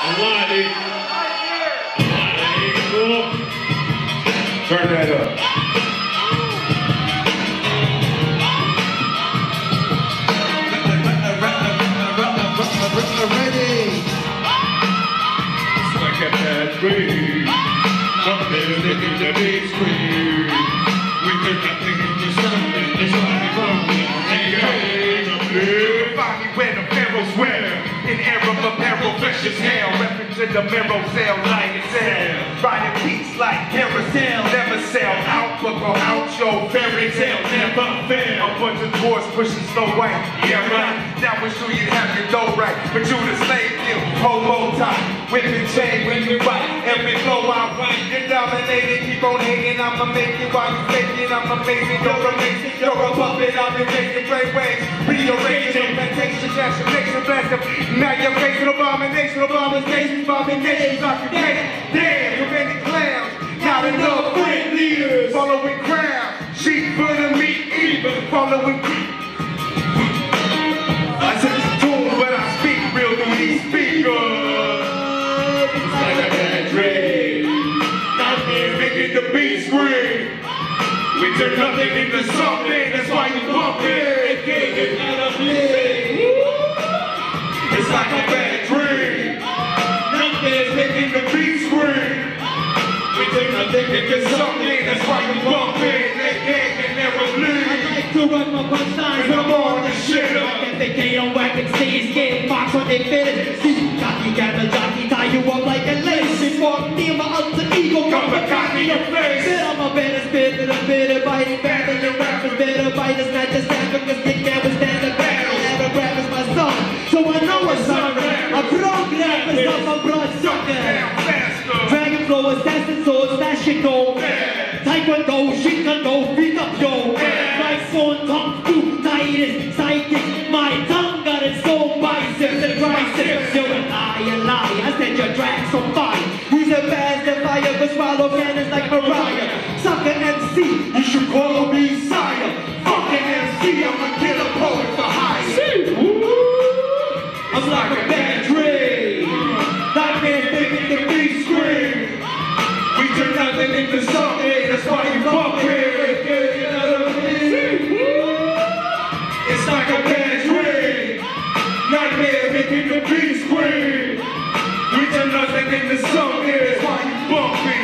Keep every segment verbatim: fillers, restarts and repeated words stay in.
Falaki. Turn that up. Ready. It's like a bad dream. Something in the big screen. We did nothing into something. It's like from the Find me where the pharaohs wear. In Arab apparel, fresh as hell. Reppin' to the mirror cell, like it's hell. Riding peaks like carousel. Never sell out, but go out your fairy tale. Never fail. A bunch of dwarfs pushing Snow White. Yeah, right. Now we sure you have your dough right. But you the slave deal, homo type. Whipping chain when you right. Every flow I write. You're dominating, keep on hating. I'ma make it while you faking. I'm amazing, you're amazing. You're a puppet, I'm erasing brainwaves. Rearranging, meditation, transformation, blessing. Now you're facing abomination, abominations, abominations, occupation. Damn, you many clowns, not enough friend leaders. Following crowds, sheep for the meat even. Following. I said it's tune, but I speak real to these speakers. It's like a bad dream. Nightmares making the beat scream. We turn nothing into something, that's why you bump it. It's like a bad dream. Nightmares making the beat scream. We turn nothing into something, that's why you bump it. They can never bleed. I like to run my punchlines when I'm on the shit up. I guess they can't whack and stage, getting boxed on their finish. See, jockey got the jockey, tie you up like a lace. Before me and my alter ego, come back out in your face. Sit on my bed and spit to the bitter biting, battling the rappers, bitter biters, not just Africans, they can't withstand the battle. Never rap is my song, so I know what's on it. I broke rappers up my blood sucker. Dragon flow, assassin soul, slash it go. Taekwondo, Shikando, beat up yo. My phone, tongue, fu, Titus, psychic. My tongue got its own biceps and triceps. You're a liar, liar, I said your drag's on fire. Who's a fast and fire, but swallow cannons like Mariah. Sucker M C, you should call me sire. Fucking M C, I'm a killer poet for hire. I'm like a bad dream. Nightmares making the beat scream. We turn nothing into something, that's why you bump it. It's like a bad dream. Nightmares making the beat scream. We turn nothing into something, that's why you bump it.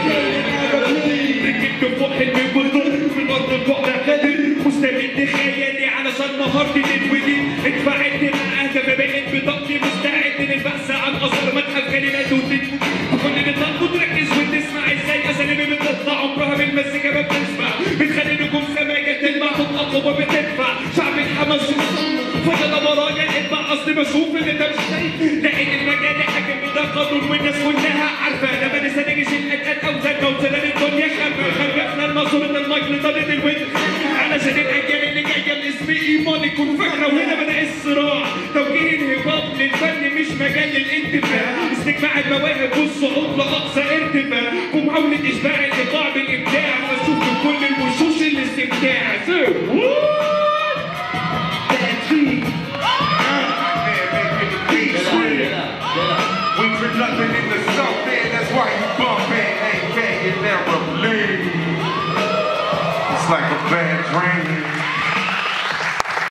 مستمد خيالي علشان مهارتي تتولي اتفعلت معاها فبقيت بطاقتي مستعد للبحث عن اثار متحف كلمات وتتفوت كل نطاق وتركز وتسمع ازاي اساليبي بتطلع عمرها بالمزيكا ما بتسمع بتخلي نجوم سماجه تلمع تتقطب وبتدفع شعب الحماس فجأة ورايا اتبع اصلي بشوف اللي انت مش شايف لقيت المجال حاكم ده قانون والناس كلها عارفه لما لسه نجيش الاتقال او زكا وزلال الدنيا خفه خلفنا الماسوره المايك طالت الود علشان الاجيال اللي جايه الاسم ايمان يكون فاكره وهنا بدا الصراع توجيه الهباط للفن مش مجال للانتفاع استجماع المواهب والصعود لاقصى ارتفاع ومحاوله اشباع الايقاع بالابداع فشوف من كل الوشوش الاستمتاع We turn nothing into something, that's why you bump it. A K and never bleed. It's like a bad dream.